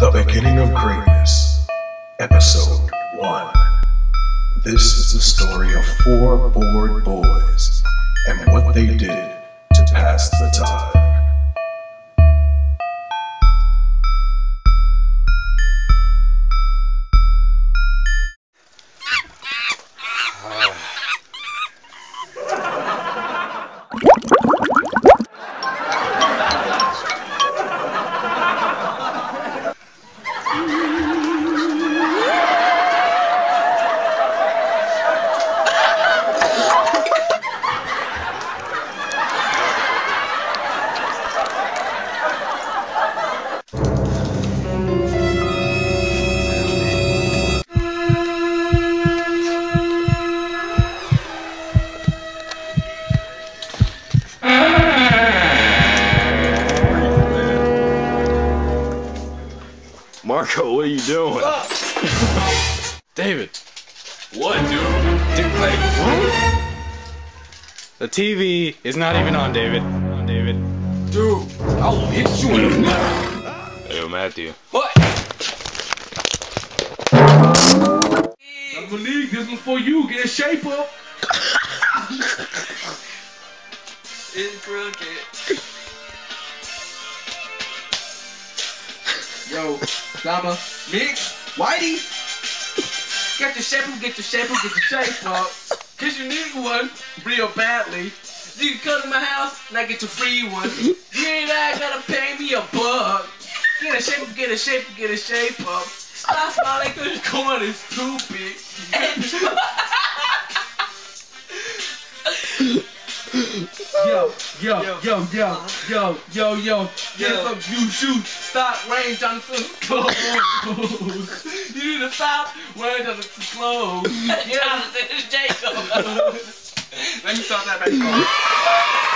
The Beginning of Greatness, Episode 1. This is the story of 4 bored boys and what they did to pass the time. Marco, what are you doing? David. What, dude? Dude, like, what? The TV is not even on, David. On, David. Dude, I'll hit you in the mouth. Hey, yo, Matthew. What? Malik, this one's for you. Get a shape up. It's crooked. Yo, Dama, Mix, Whitey. Get your shape up, get your shape up, get your shape up. Cause you need one real badly. You can come to my house and I get your free one. You ain't gotta pay me $1. Get a shape up, get a shape up, get a shape up. Stop smiling cause your corn is too big. Yo. Get some new shoes. Stop wearing Johnson's clothes. You need to stop wearing Johnson's clothes. Get out of this, Jacob. Let me start that back.